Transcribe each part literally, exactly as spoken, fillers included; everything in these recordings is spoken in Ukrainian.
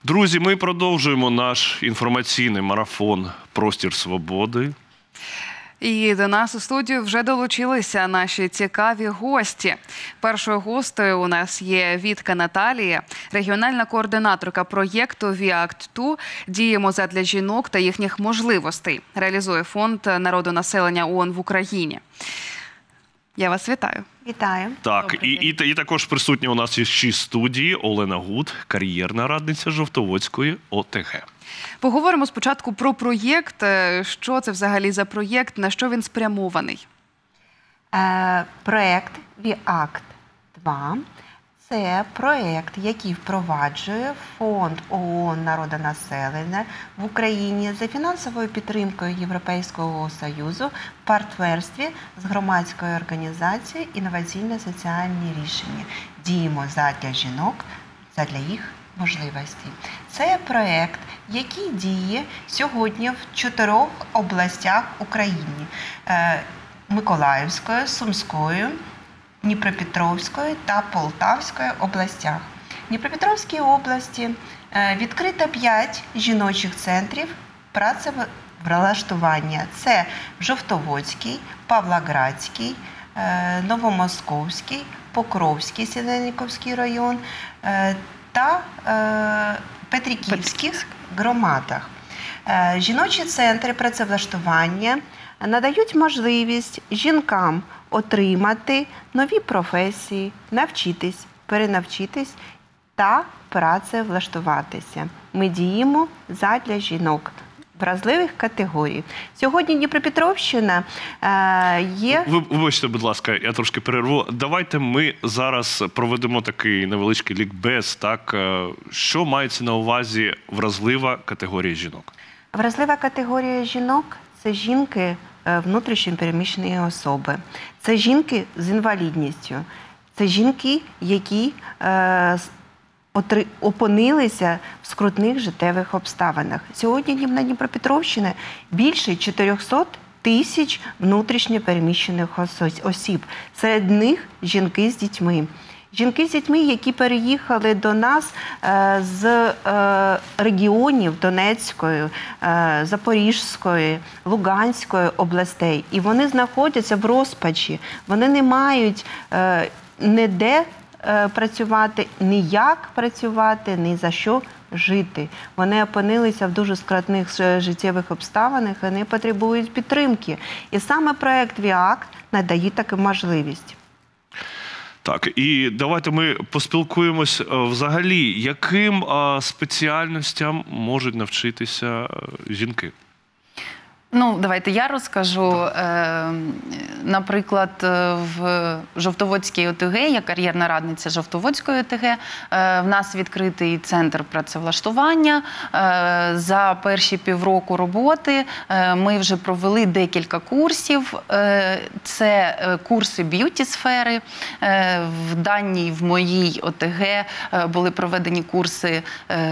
Друзі, ми продовжуємо наш інформаційний марафон «Простір свободи». І до нас у студію вже долучилися наші цікаві гості. Першою гостею у нас є Вітка Наталія, регіональна координаторка проєкту «ві акт ту. Діємо задля жінок та їхніх можливостей». Реалізує фонд народонаселення ООН в Україні. Я вас вітаю. Вітаю. Так, і, і, і також присутня у нас із студії Олена Гуд, кар'єрна радниця Жовтоводської о те ге. Поговоримо спочатку про проєкт. Що це взагалі за проєкт, на що він спрямований? Е, проєкт «ві акт два» – це проєкт, який впроваджує фонд ООН народонаселення в Україні за фінансовою підтримкою Європейського Союзу в партнерстві з громадською організацією «Інноваційні соціальні рішення». Діємо задля жінок, задля їх можливостей. Це проєкт, який діє сьогодні в чотирьох областях України – Миколаївської, Сумської, Дніпропетровської та Полтавської областях. В Дніпропетровській області відкрито п'ять жіночих центрів працевлаштування. Це Жовтоводський, Павлоградський, Новомосковський, Покровський, Синельниковський район та е, Петриківських громадах. Е, жіночі центри працевлаштування надають можливість жінкам отримати нові професії, навчитись, перенавчитись та працевлаштуватися. Ми діємо задля жінок вразливих категорій. Сьогодні Дніпропетровщина е, є... Ви, вибачте, будь ласка, я трошки перерву. Давайте ми зараз проведемо такий невеличкий лікбез. Так? Що мається на увазі вразлива категорія жінок? Вразлива категорія жінок – це жінки внутрішньо переміщені особи. Це жінки з інвалідністю. Це жінки, які е, опинилися в скрутних життєвих обставинах. Сьогодні на Дніпропетровщині більше чотирьохсот тисяч внутрішньо переміщених осіб. Серед них жінки з дітьми. Жінки з дітьми, які переїхали до нас е, з е, регіонів Донецької, е, Запорізької, Луганської областей. І вони знаходяться в розпачі. Вони не мають е, ніде працювати, ніяк працювати, ні за що жити. Вони опинилися в дуже складних життєвих обставинах, і вони потребують підтримки. І саме проєкт «ві акт» надає таку можливість. Так, і давайте ми поспілкуємось взагалі, яким спеціальностям можуть навчитися жінки? Ну, давайте я розкажу. Наприклад, в Жовтоводській о те ге, я кар'єрна радниця Жовтоводської о те ге, в нас відкритий центр працевлаштування. За перші півроку роботи ми вже провели декілька курсів. Це курси б'юті-сфери. В даній, в моїй о те ге були проведені курси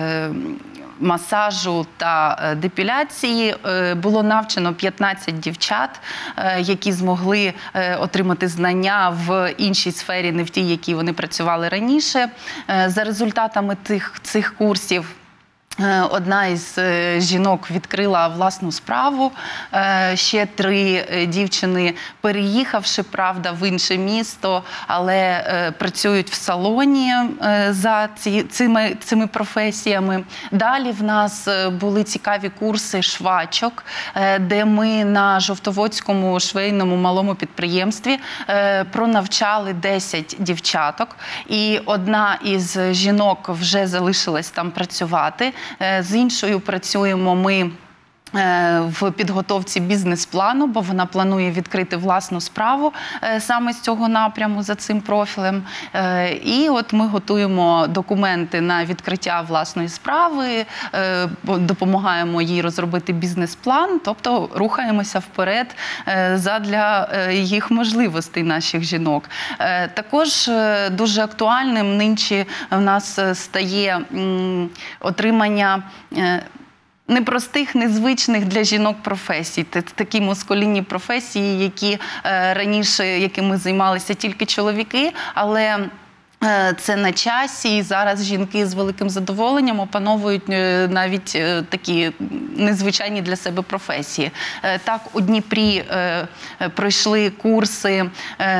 масажу та депіляції. Було навчено п'ятнадцять дівчат, які змогли отримати знання в іншій сфері, не в тій, якій вони працювали раніше. За результатами тих, цих курсів одна із жінок відкрила власну справу. Ще три дівчини, переїхавши, правда, в інше місто, але працюють в салоні за ці, цими, цими професіями. Далі в нас були цікаві курси швачок, де ми на Жовтоводському швейному малому підприємстві пронавчали десять дівчаток. І одна із жінок вже залишилась там працювати. З іншою працюємо ми в підготовці бізнес-плану, бо вона планує відкрити власну справу саме з цього напряму, за цим профілем. І от ми готуємо документи на відкриття власної справи, допомагаємо їй розробити бізнес-план, тобто рухаємося вперед задля їх можливостей, наших жінок. Також дуже актуальним нинче в нас стає отримання непростих, незвичних для жінок професій. Це такі мускулінні професії, які раніше, якими займалися тільки чоловіки, але Це на часі, і зараз жінки з великим задоволенням опановують навіть такі незвичайні для себе професії. Так, у Дніпрі пройшли курси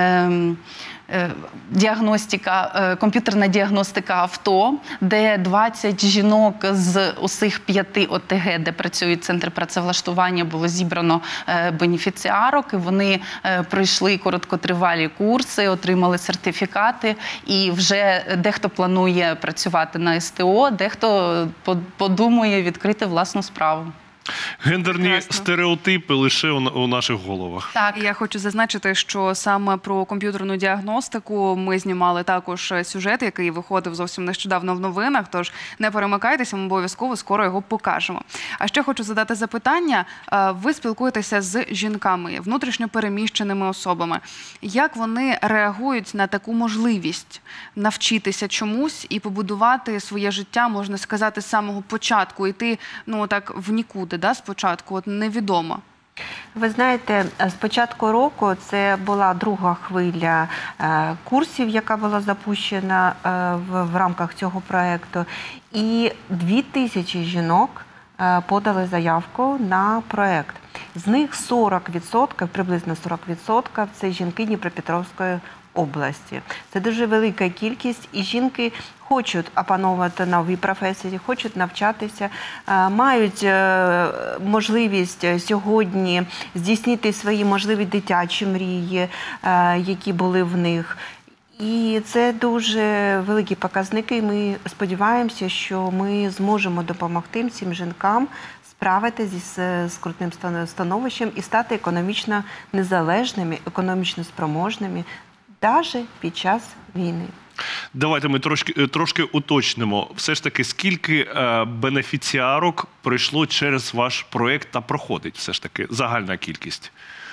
діагностика, комп'ютерна діагностика авто, де двадцять жінок з усіх п'яти О Те Ге, де працюють центри працевлаштування, було зібрано бенефіціарок, і вони пройшли короткотривалі курси, отримали сертифікати, і вже дехто планує працювати на Ес Те О, дехто подумує відкрити власну справу. Гендерні Прекрасно. стереотипи лише у, у наших головах. Так, я хочу зазначити, що саме про комп'ютерну діагностику ми знімали також сюжет, який виходив зовсім нещодавно в новинах, тож не перемикайтеся, ми обов'язково скоро його покажемо. А ще хочу задати запитання. Ви спілкуєтеся з жінками, внутрішньо переміщеними особами. Як вони реагують на таку можливість навчитися чомусь і побудувати своє життя, можна сказати, з самого початку, йти, ну, так, в нікуди, да, спочатку, от невідомо? Ви знаєте, з початку року це була друга хвиля е, курсів, яка була запущена е, в, в рамках цього проєкту. І дві тисячі жінок е, подали заявку на проєкт. З них сорок відсотків, приблизно сорок відсотків – це жінки Дніпропетровської області. Це дуже велика кількість, і жінки хочуть опановувати нові професії, хочуть навчатися, мають можливість сьогодні здійснити свої можливі дитячі мрії, які були в них. І це дуже великі показники. Ми сподіваємося, що ми зможемо допомогти цим жінкам справитися з скрутним становищем і стати економічно незалежними, економічно спроможними, навіть під час війни. Давайте ми трошки, трошки уточнимо. Все ж таки, скільки е, бенефіціарок пройшло через ваш проєкт та проходить все ж таки загальна кількість?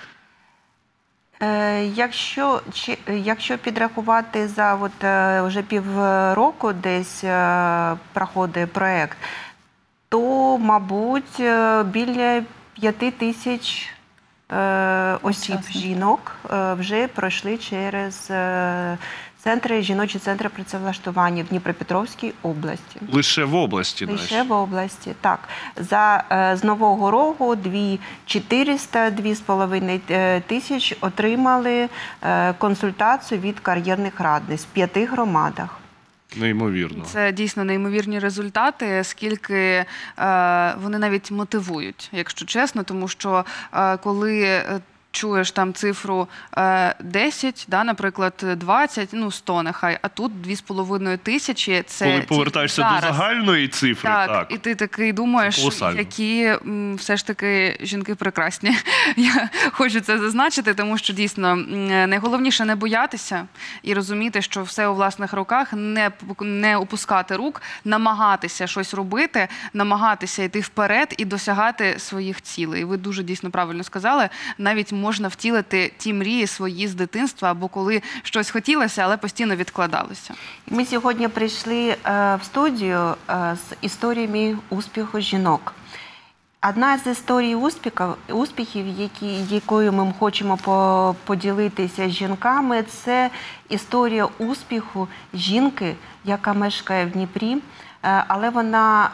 Е, якщо, чи, якщо підрахувати за от, е, вже півроку десь е, проходить проєкт, то, мабуть, е, біля п'яти тисяч е, осіб, жінок е, вже пройшли через е, центри, жіночі центри працевлаштування в Дніпропетровській області. Лише в області? Лише в області, так. За, з Нового року дві тисячі чотириста - дві з половиною тисяч отримали консультацію від кар'єрних радниць в п'яти громадах. Неймовірно. Це дійсно неймовірні результати, скільки е, вони навіть мотивують, якщо чесно, тому що е, коли чуєш там цифру десять, да, наприклад, двадцять, ну сто нехай, а тут дві з половиною тисячі. Це коли повертаєшся зараз до загальної цифри, так, так. І ти такий думаєш, які м, все ж таки жінки прекрасні. Я хочу це зазначити, тому що дійсно найголовніше не боятися і розуміти, що все у власних руках, не, не опускати рук, намагатися щось робити, намагатися йти вперед і досягати своїх цілей. Ви дуже дійсно правильно сказали, навіть можна втілити ті мрії свої з дитинства, або коли щось хотілося, але постійно відкладалося. Ми сьогодні прийшли в студію з історіями успіху жінок. Одна з історій успіхів, успіхів які, якою ми хочемо поділитися з жінками, це історія успіху жінки, яка мешкає в Дніпрі, але вона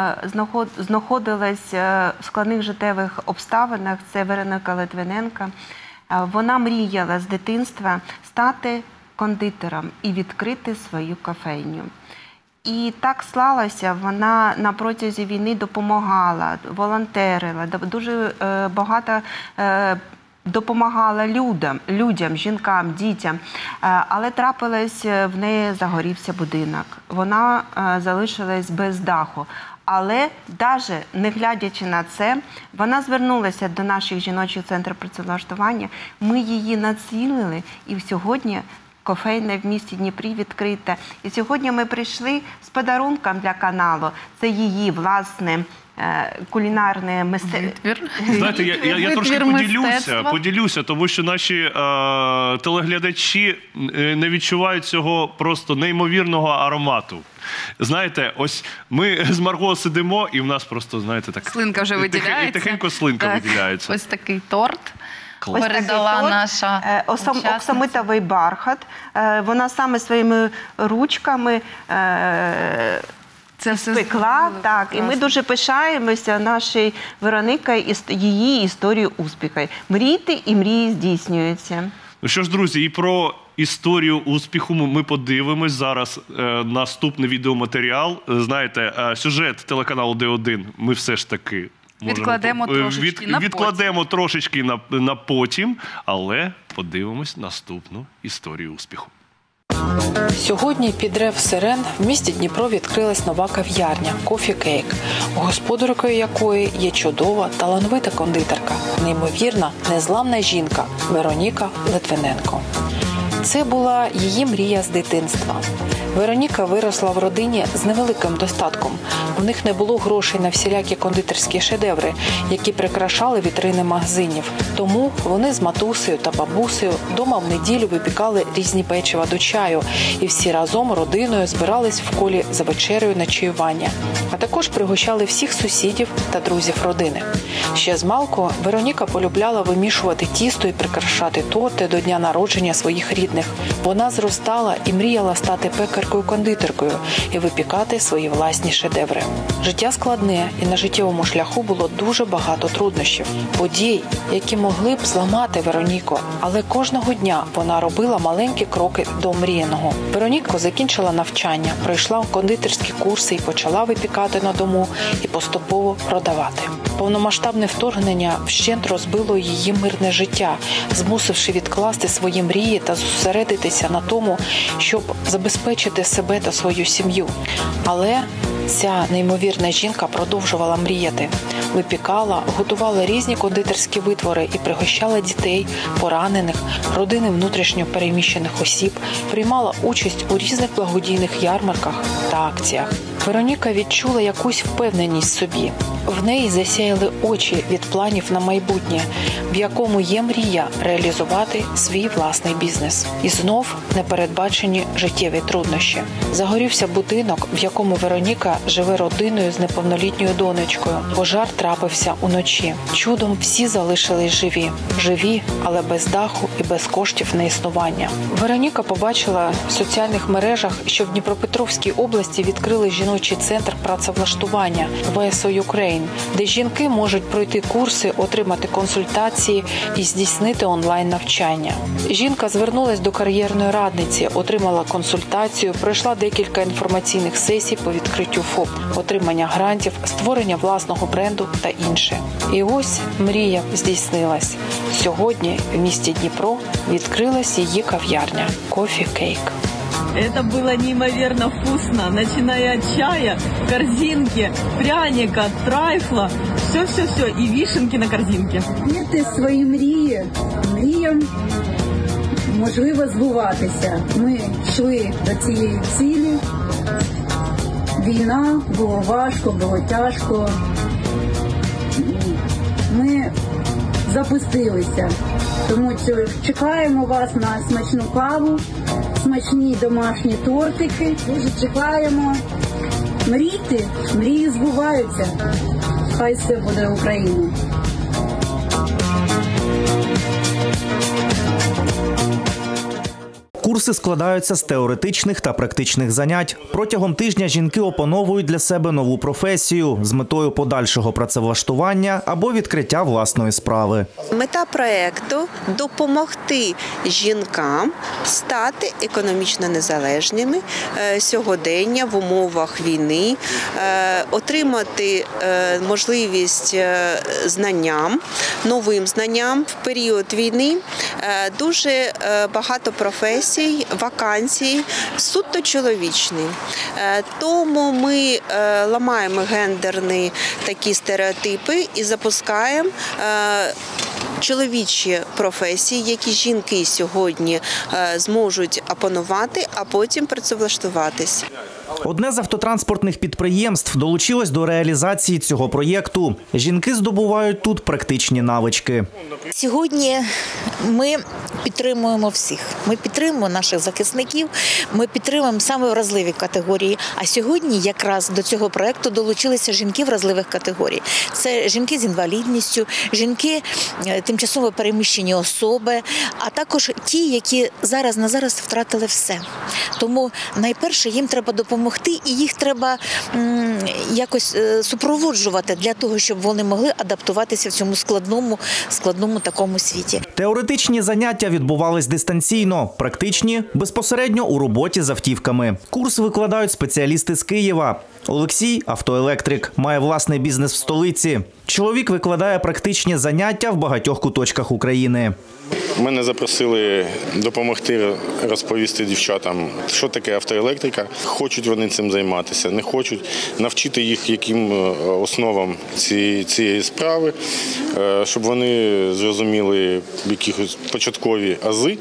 знаходилась в складних життєвих обставинах. Це Вероніка Литвиненко. Вона мріяла з дитинства стати кондитером і відкрити свою кофейню. І так склалося, вона на протязі війни допомагала, волонтерила, дуже багато допомагала людям, людям, жінкам, дітям, але трапилось, в неї загорівся будинок. Вона залишилась без даху. Але навіть не глядячи на це, вона звернулася до наших жіночих центрів працевлаштування, ми її націлили, і сьогодні кофейня в місті Дніпрі відкрита. І сьогодні ми прийшли з подарунком для каналу. Це її власне кулінарне мистецтво. Знаєте, я, я, я трошки поділюся, поділюся, тому що наші е, телеглядачі не відчувають цього просто неймовірного аромату. Знаєте, ось ми з Марго сидимо, і в нас просто, знаєте, так... Слинка вже виділяється. І тихенько слинка так. виділяється. Ось такий торт. передала наша Осам, оксамитовий бархат. Вона саме своїми ручками Це все спекла, так, і ми дуже пишаємося нашою Веронікою і її історією успіху. Мрійте і мрії здійснюються. Ну що ж, друзі, і про історію успіху ми подивимось зараз. Е, наступний відеоматеріал. Знаєте, е, сюжет телеканалу Д один ми все ж таки відкладемо можемо, трошечки від, на відкладемо потім. трошечки на, на потім, але подивимось наступну історію успіху. Сьогодні під рев сирен в місті Дніпро відкрилась нова кав'ярня «Coffee Cake», господаркою якої є чудова, талановита кондитерка, неймовірна, незламна жінка Вероніка Литвиненко. Це була її мрія з дитинства. Вероніка виросла в родині з невеликим достатком. У них не було грошей на всілякі кондитерські шедеври, які прикрашали вітрини магазинів. Тому вони з матусею та бабусею дома в неділю випікали різні печива до чаю. І всі разом родиною збирались в колі за вечерею на чаювання. А також пригощали всіх сусідів та друзів родини. Ще змалку Вероніка полюбляла вимішувати тісто і прикрашати торти до дня народження своїх рідних. Вона зростала і мріяла стати пекаркою-кондитеркою і випікати свої власні шедеври. Життя складне, і на життєвому шляху було дуже багато труднощів, подій, які могли б зламати Вероніку, але кожного дня вона робила маленькі кроки до мріяного. Вероніка закінчила навчання, пройшла кондитерські курси і почала випікати на дому і поступово продавати. Повномасштабне вторгнення вщент розбило її мирне життя, змусивши відкласти свої мрії та зосередитися на тому, щоб забезпечити себе та свою сім'ю. Але ця неймовірна жінка продовжувала мріяти. Випікала, готувала різні кондитерські витвори і пригощала дітей, поранених, родини внутрішньо переміщених осіб, приймала участь у різних благодійних ярмарках та акціях. Вероніка відчула якусь впевненість в собі. В неї засяяли очі від планів на майбутнє, в якому є мрія реалізувати свій власний бізнес. І знов непередбачені життєві труднощі. Загорівся будинок, в якому Вероніка живе родиною з неповнолітньою донечкою. Пожар трапився уночі. Чудом всі залишились живі. Живі, але без даху і без коштів на існування. Вероніка побачила в соціальних мережах, що в Дніпропетровській області відкрили жіночий центр працевлаштування «ве ес о Ukraine», де жінки можуть пройти курси, отримати консультації і здійснити онлайн-навчання. Жінка звернулась до кар'єрної радниці, отримала консультацію, пройшла декілька інформаційних сесій по відкриттю ФОП, отримання грантів, створення власного бренду та інше. І ось мрія здійснилась. Сьогодні в місті Дніпро відкрилась її кав'ярня «Coffee Cake». Это было неимоверно вкусно, начиная от чая, корзинки, пряника, трайфла, все-все-все, и вишенки на корзинке. Вірте свої мрії, мріям можливо збуватися. Ми йшли до цієї цілі, війна, було важко, було тяжко. Ми запустилися, тому чекаємо вас на смачну каву, смачні домашні тортики. Дуже чекаємо. Мрійте, мрії збуваються. Хай все буде Україна. Курси складаються з теоретичних та практичних занять. Протягом тижня жінки опановують для себе нову професію з метою подальшого працевлаштування або відкриття власної справи. Мета проєкту – допомогти жінкам стати економічно незалежними сьогодення в умовах війни, отримати можливість знанням, новим знанням в період війни. Дуже багато професій, вакансій суто чоловічні. Тому ми ламаємо гендерні такі стереотипи і запускаємо чоловічі професії, які жінки сьогодні зможуть опанувати, а потім працевлаштуватись. Одне з автотранспортних підприємств долучилось до реалізації цього проєкту. Жінки здобувають тут практичні навички. Сьогодні ми підтримуємо всіх. Ми підтримуємо наших захисників, ми підтримуємо саме вразливі категорії. А сьогодні якраз до цього проєкту долучилися жінки вразливих категорій. Це жінки з інвалідністю, жінки тимчасово переміщені особи, а також ті, які зараз на зараз втратили все. Тому найперше їм треба допомогти і їх треба м, якось е, супроводжувати для того, щоб вони могли адаптуватися в цьому складному, складному такому світі. Теоретичні заняття відбувались дистанційно, практичні – безпосередньо у роботі з автівками. Курс викладають спеціалісти з Києва. Олексій – автоелектрик, має власний бізнес в столиці. Чоловік викладає практичні заняття в багатьох куточках України. Мене запросили допомогти розповісти дівчатам, що таке автоелектрика. Хочуть вони цим займатися, не хочуть. Навчити їх яким основам цієї справи, щоб вони зрозуміли якісь початкові ази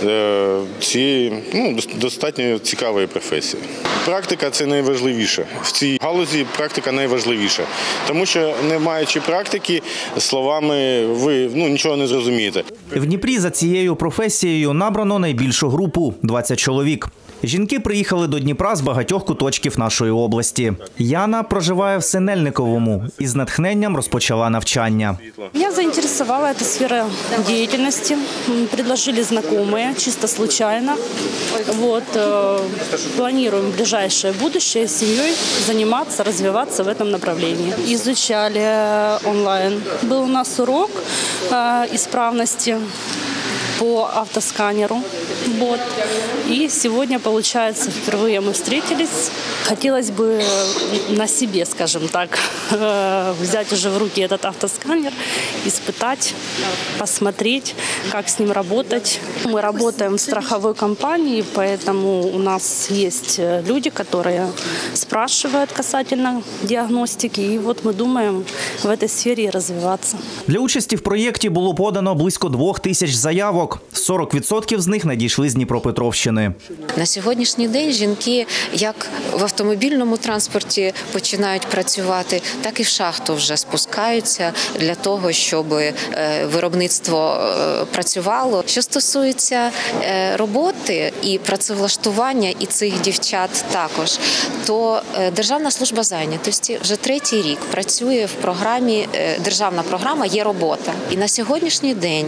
цієї ну, достатньо цікавої професії. Практика – це найважливіше. В цій галузі практика найважливіша. Тому що, не маючи практики, словами ви ну, нічого не зрозумієте. В Дніпрі за цією професією набрано найбільшу групу – двадцять чоловік. Жінки приїхали до Дніпра з багатьох куточків нашої області. Яна проживає в Синельниковому і з натхненням розпочала навчання. Меня заинтересовала эта сфера деятельности. Предложили знакомые, чисто случайно. Вот, э, планируем в ближайшее будущее с семьей заниматься, развиваться в этом направлении. Изучали онлайн. Был у нас урок э, исправности по автосканеру. Вот. И сегодня, получается, впервые мы встретились. Хотелось бы на себе, скажем так, взять уже в руки этот автосканер, испытать, посмотреть, как с ним работать. Мы работаем в страховой компании, поэтому у нас есть люди, которые спрашивают касательно диагностики. И вот мы думаем в этой сфере развиваться. Для участі в проєкті було подано близько двох тисяч заявок. сорок відсотків з них надійшли з Дніпропетровщини. На сьогоднішній день жінки як в автомобільному транспорті починають працювати, так і в шахту вже спускаються для того, щоб виробництво працювало. Що стосується роботи і працевлаштування і цих дівчат також, то Державна служба зайнятості вже третій рік працює в програмі, державна програма «Є робота». І на сьогоднішній день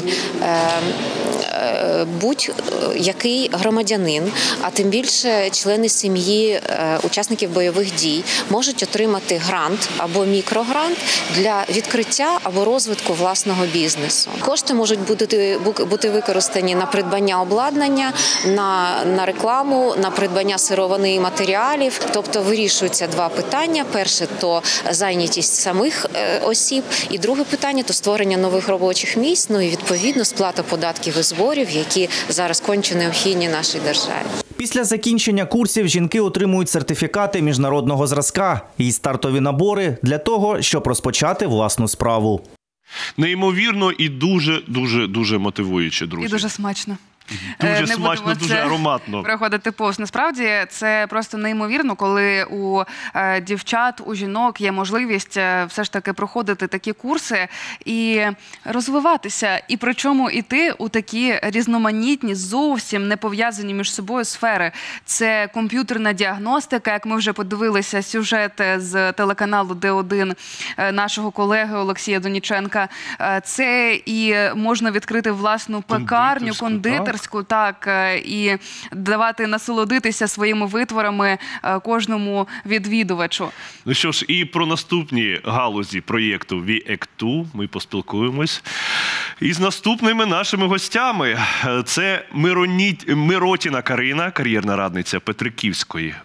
будь-який громадянин, а тим більше члени сім'ї учасників бойових дій, можуть отримати грант або мікрогрант для відкриття або розвитку власного бізнесу. Кошти можуть бути, бути використані на придбання обладнання, на, на рекламу, на придбання сировини і матеріалів. Тобто вирішуються два питання. Перше – то зайнятість самих осіб, і друге питання – то створення нових робочих місць, ну і відповідно сплата податків і зборів, які зараз конче необхідні нашій державі. Після закінчення курсів жінки отримують сертифікати міжнародного зразка і стартові набори для того, щоб розпочати власну справу. Неймовірно і дуже-дуже-дуже мотивуюче, друзі. І дуже смачно. Дуже не смачно, дуже ароматно. Проходити повз. Насправді, це просто неймовірно, коли у е, дівчат, у жінок є можливість е, все ж таки проходити такі курси і розвиватися. І причому йти у такі різноманітні, зовсім не пов'язані між собою сфери. Це комп'ютерна діагностика, як ми вже подивилися сюжет з телеканалу Д один е, нашого колеги Олексія Доніченка. Е, це і можна відкрити власну пекарню, кондитерську. Так, і давати насолодитися своїми витворами кожному відвідувачу. Ну що ж, і про наступні галузі проєкту ві ек два ми поспілкуємось із наступними нашими гостями. Це Мироніт... Миротіна Карина, кар'єрна радниця Петриківської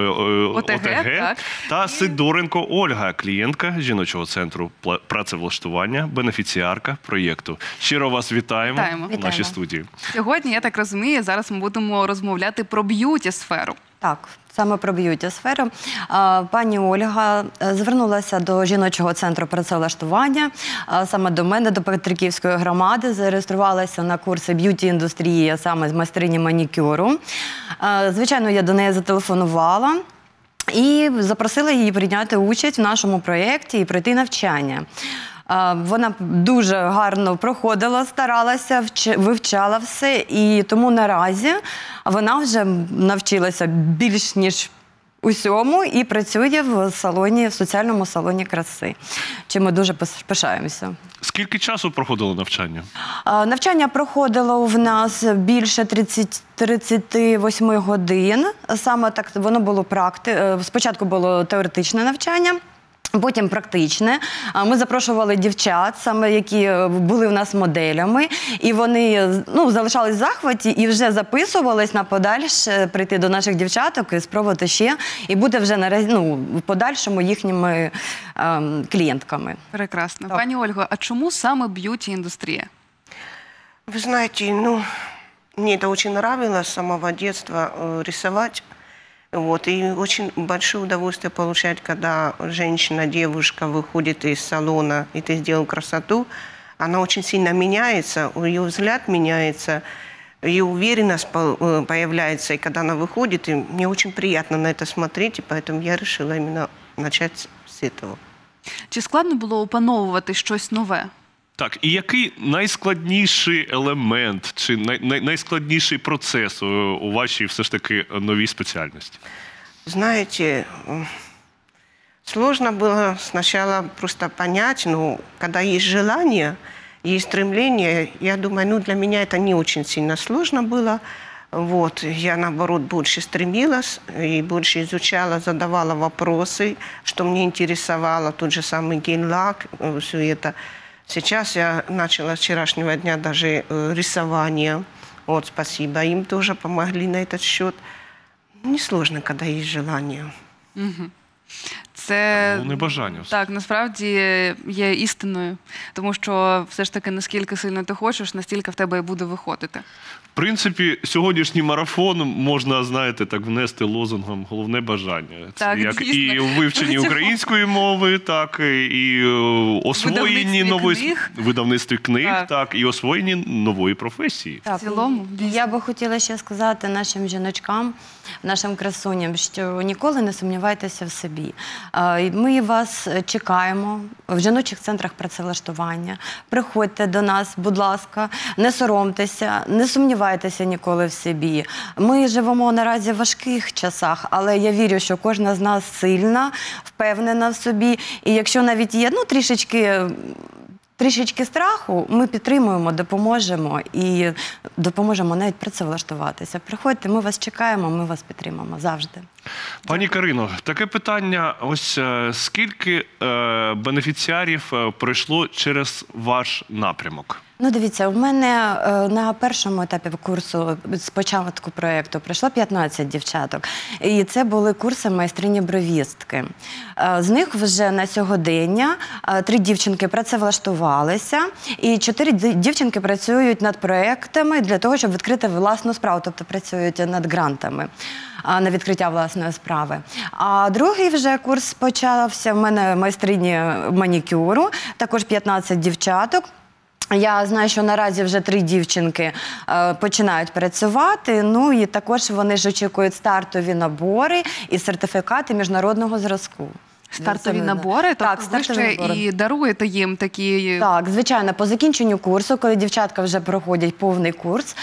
О Те Ге, та Сидоренко Ольга, клієнтка жіночого центру працевлаштування, бенефіціарка проєкту. Щиро вас вітаємо, вітаємо в нашій студії. Сьогодні, я так розумію, зараз ми будемо розмовляти про б'юті-сферу. Так, саме про б'юті-сферу. Пані Ольга звернулася до жіночого центру працевлаштування, саме до мене, до Петриківської громади, зареєструвалася на курси б'юті-індустрії, а саме з майстрині манікюру. Звичайно, я до неї зателефонувала і запросила її прийняти участь в нашому проєкті і пройти навчання. Вона дуже гарно проходила, старалася, вивчала все, і тому наразі вона вже навчилася більш ніж усьому і працює в салоні, в соціальному салоні краси, чим ми дуже пишаємося. Скільки часу проходило навчання? Навчання проходило в нас більше тридцяти восьми годин. Саме так воно було практи... Спочатку було теоретичне навчання, потім практичне. Ми запрошували дівчат, саме які були в нас моделями, і вони ну, залишались в захваті і вже записувались на подальше прийти до наших дівчаток і спробувати ще, і бути вже на, ну, в подальшому їхніми ем, клієнтками. Прекрасно. Так. Пані Ольго, а чому саме б'юті-індустрія? Вы знаете, ну, мне это очень нравилось с самого детства э, рисовать. Вот, и очень большое удовольствие получать, когда женщина, девушка выходит из салона, и ты сделал красоту, она очень сильно меняется, ее взгляд меняется, ее уверенность появляется, и когда она выходит, и мне очень приятно на это смотреть, и поэтому я решила именно начать с этого. Чи складно було опановувати щось нове? Так, і який найскладніший елемент чи най, най, найскладніший процес у, у вашій все ж таки новій спеціальності? Знаете, сложно было сначала просто понять, но когда есть желание, есть стремление, я думаю, ну для меня это не очень сильно сложно было. Вот, я, наоборот, больше стремилась и больше изучала, задавала вопросы, что мне интересовало, тот же самый гель-лак, все это. Сейчас я начала с вчерашнего дня даже э, рисование. Вот, спасибо. Им тоже помогли на этот счет. Несложно, когда есть желание. Угу. Це, не бажання. Так, насправді є істиною. Тому що все ж таки, наскільки сильно ти хочеш, настільки в тебе і буде виходити. В принципі, сьогоднішній марафон можна, знаєте, так внести лозунгом «головне бажання». Це так, як дійсно. і у вивченні української мови, так, і освоєнні нової видавництві книг, так. так, і освоєнні нової професії. Так, в цілому. Я би хотіла ще сказати нашим жіночкам, нашим красуням, що ніколи не сумнівайтеся в собі. Ми вас чекаємо в жіночих центрах працевлаштування. Приходьте до нас, будь ласка, не соромтеся, не сумнівайтеся ніколи в собі. Ми живемо наразі в важких часах, але я вірю, що кожна з нас сильна, впевнена в собі. І якщо навіть є ну, трішечки... Трішечки страху, ми підтримуємо, допоможемо і допоможемо навіть працевлаштуватися. Приходьте, ми вас чекаємо, ми вас підтримуємо завжди. Пані Карино, таке питання, ось скільки е, бенефіціарів пройшло через ваш напрямок? Ну, дивіться, у мене на першому етапі курсу з початку проєкту пройшло п'ятнадцять дівчаток. І це були курси майстрині-бровістки. З них вже на сьогодення три дівчинки працевлаштувалися, і чотири дівчинки працюють над проєктами для того, щоб відкрити власну справу, тобто працюють над грантами на відкриття власної справи. А другий вже курс почався в мене майстрині манікюру, також п'ятнадцять дівчаток. Я знаю, що наразі вже три дівчинки е, починають працювати, ну і також вони ж очікують стартові набори і сертифікати міжнародного зразку. Стартові набори? Так, тобто ви ще і даруєте їм такі... Так, звичайно, по закінченню курсу, коли дівчатка вже проходять повний курс,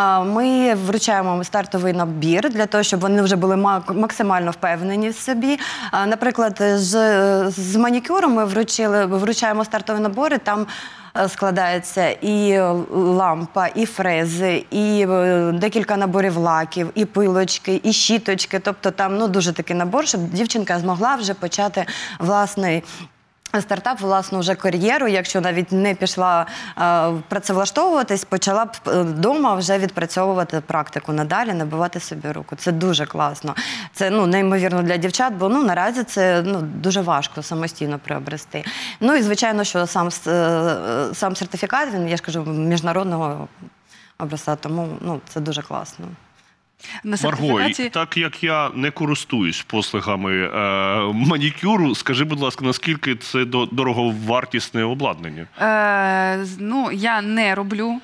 ми вручаємо стартовий набір для того, щоб вони вже були максимально впевнені в собі. Наприклад, з, з манікюром ми вручили, вручаємо стартові набори, там складається і лампа, і фрези, і декілька наборів лаків, і пилочки, і щіточки. Тобто там ну, дуже такий набор, щоб дівчинка змогла вже почати власний стартап, власну вже кар'єру, якщо навіть не пішла е, працевлаштовуватись, почала б вдома вже відпрацьовувати практику надалі, набивати собі руку. Це дуже класно. Це ну, неймовірно для дівчат, бо ну, наразі це ну, дуже важко самостійно приобрести. Ну і звичайно, що сам, сам сертифікат, він, я ж кажу, міжнародного образця, тому ну, це дуже класно. Марго, так як я не користуюсь послугами е, манікюру, скажи, будь ласка, наскільки це дороговартісне обладнання? Е, ну, я не роблю,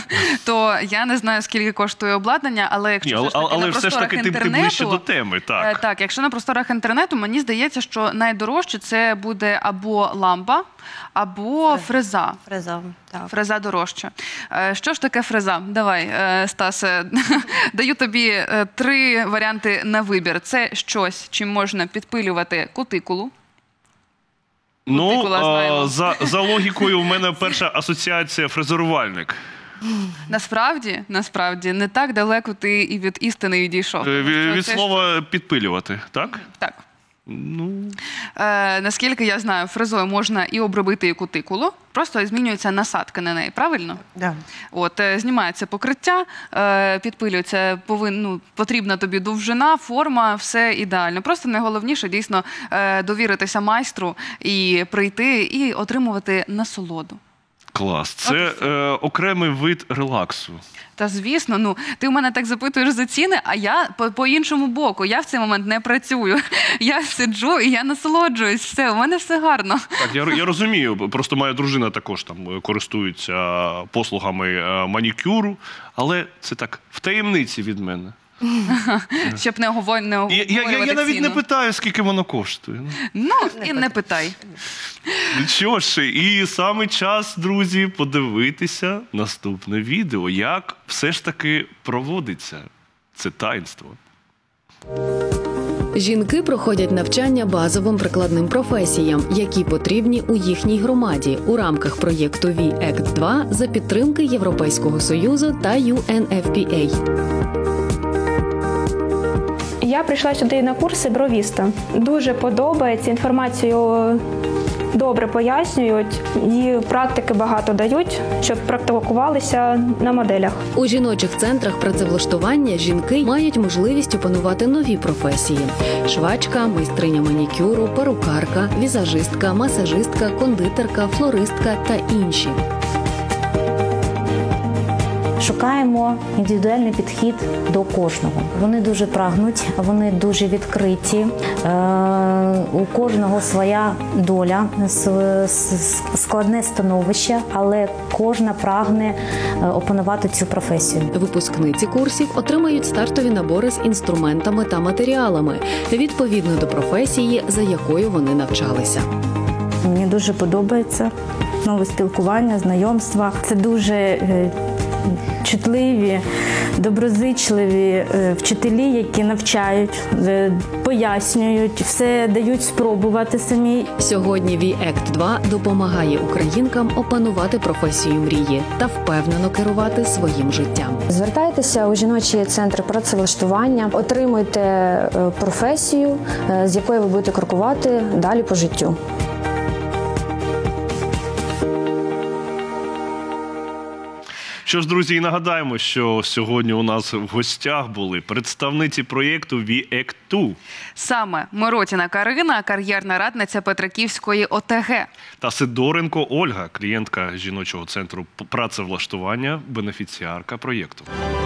то я не знаю, скільки коштує обладнання, але якщо Ні, все ж таки але на все ж таки ти, ти ближче до теми, так. Е, так, якщо на просторах інтернету, мені здається, що найдорожче це буде або лампа, або фреза. Фреза, так. Фреза дорожча. Що ж таке фреза? Давай, Стасе, даю тобі три варіанти на вибір. Це щось, чим можна підпилювати кутикулу. Ну, а, за, за логікою в мене перша асоціація фрезерувальник. Насправді, насправді, не так далеко ти і від істини відійшов. Від, від слова що... підпилювати, так? Так. Ну... Е, наскільки я знаю, фрезою можна і обробити і кутикулу, просто змінюється насадка на неї, правильно? Да. От, е, знімається покриття, е, підпилюється, повин, ну, потрібна тобі довжина, форма, все ідеально. Просто найголовніше, дійсно, е, довіритися майстру і прийти і отримувати насолоду. Клас. Це е, окремий вид релаксу. Та звісно, ну, ти у мене так запитуєш за ціни, а я по, по іншому боку. Я в цей момент не працюю. Я сиджу і я насолоджуюсь. Все, у мене все гарно. Так, я, я розумію. Просто моя дружина також там користується послугами манікюру, але це так, в таємниці від мене. Щоб не оговорювати ціну. Я, я, я навіть не питаю, скільки воно коштує. Ну, і не питай. Що ж, і саме час, друзі, подивитися наступне відео, як все ж таки проводиться це таїнство. Жінки проходять навчання базовим прикладним професіям, які потрібні у їхній громаді у рамках проєкту ві ект два за підтримки Європейського Союзу та ю ен еф пі ей. Я прийшла сюди на курси бровіста. Дуже подобається, інформацію добре пояснюють і практики багато дають, щоб практикувалися на моделях. У жіночих центрах працевлаштування жінки мають можливість опанувати нові професії – швачка, майстриня манікюру, перукарка, візажистка, масажистка, кондитерка, флористка та інші. Шукаємо індивідуальний підхід до кожного. Вони дуже прагнуть, вони дуже відкриті. У кожного своя доля, складне становище, але кожна прагне опанувати цю професію. Випускниці курсів отримають стартові набори з інструментами та матеріалами, відповідно до професії, за якою вони навчалися. Мені дуже подобається нове спілкування, знайомства. Це дуже чутливі, доброзичливі вчителі, які навчають, пояснюють, все дають спробувати самі. Сьогодні ві ект два допомагає українкам опанувати професію мрії та впевнено керувати своїм життям. Звертайтеся у жіночий центр працевлаштування, отримуйте професію, з якою ви будете крокувати далі по життю. Що ж, друзі, і нагадаємо, що сьогодні у нас в гостях були представниці проєкту ві ект два. Саме Миротіна Карина, кар'єрна радниця Петриківської о те ге. Та Сидоренко Ольга, клієнтка жіночого центру працевлаштування, бенефіціарка проєкту.